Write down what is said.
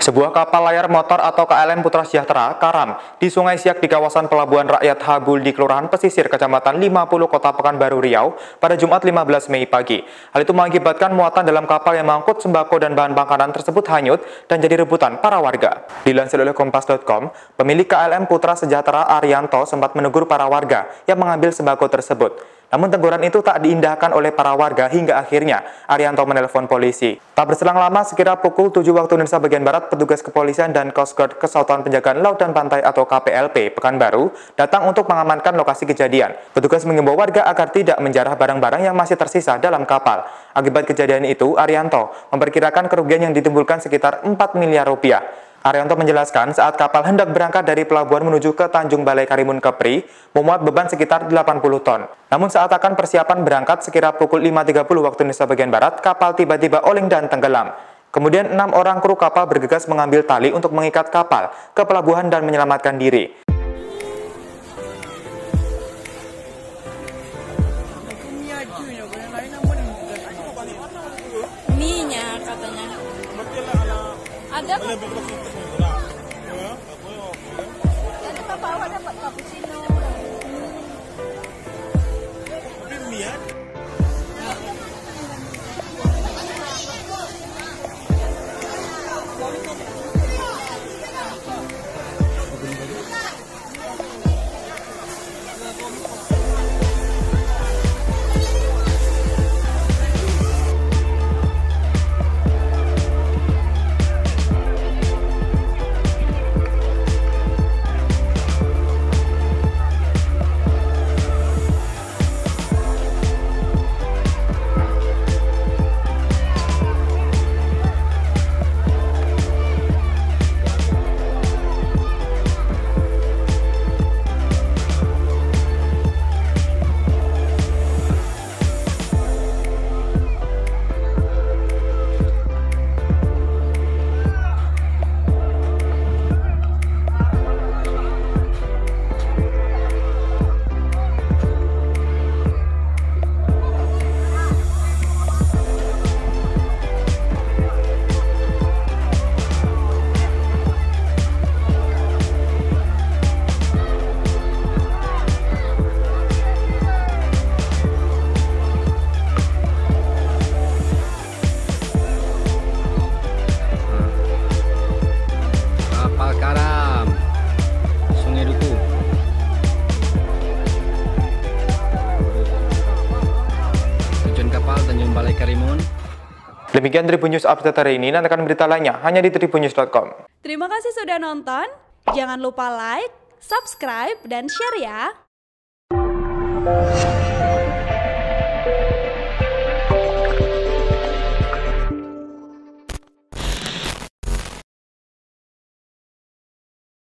Sebuah kapal layar motor atau KLM Putra Sejahtera karam di Sungai Siak di kawasan Pelabuhan Rakyat Habul di Kelurahan Pesisir, Kecamatan 50, Kota Pekanbaru Riau pada Jumat 15 Mei pagi. Hal itu mengakibatkan muatan dalam kapal yang mengangkut sembako dan bahan makanan tersebut hanyut dan jadi rebutan para warga. Dilansir oleh Kompas.com, pemilik KLM Putra Sejahtera Arianto sempat menegur para warga yang mengambil sembako tersebut. Namun teguran itu tak diindahkan oleh para warga hingga akhirnya Arianto menelpon polisi. Tak berselang lama, sekira pukul 7 waktu Indonesia bagian Barat, petugas kepolisian dan Coast Guard Kesatuan Penjagaan Laut dan Pantai atau KPLP Pekanbaru datang untuk mengamankan lokasi kejadian. Petugas mengimbau warga agar tidak menjarah barang-barang yang masih tersisa dalam kapal. Akibat kejadian itu, Arianto memperkirakan kerugian yang ditimbulkan sekitar 4 miliar rupiah. Arianto menjelaskan saat kapal hendak berangkat dari pelabuhan menuju ke Tanjung Balai Karimun Kepri, memuat beban sekitar 80 ton. Namun saat akan persiapan berangkat sekira pukul 5.30 waktu Indonesia bagian Barat, kapal tiba-tiba oleng dan tenggelam. Kemudian 6 orang kru kapal bergegas mengambil tali untuk mengikat kapal ke pelabuhan dan menyelamatkan diri. Mie-nya katanya. Ada. Jadi Bapak awak dapat cappuccino. Tapi mie Tanjung Balai Karimun. Demikian Tribun News Update hari ini, nantikan berita lainnya hanya di tribunnews.com. Terima kasih sudah nonton. Jangan lupa like, subscribe, dan share ya.